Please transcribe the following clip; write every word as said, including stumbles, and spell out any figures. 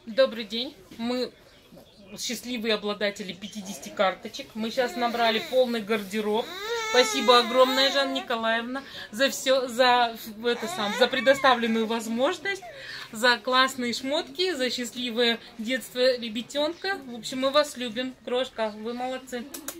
Добрый день. Мы счастливые обладатели пятидесяти карточек. Мы сейчас набрали полный гардероб. Спасибо огромное, Жанна Николаевна, за все, за это сам, за предоставленную возможность, за классные шмотки, за счастливое детство ребятенка. В общем, мы вас любим, крошка, вы молодцы.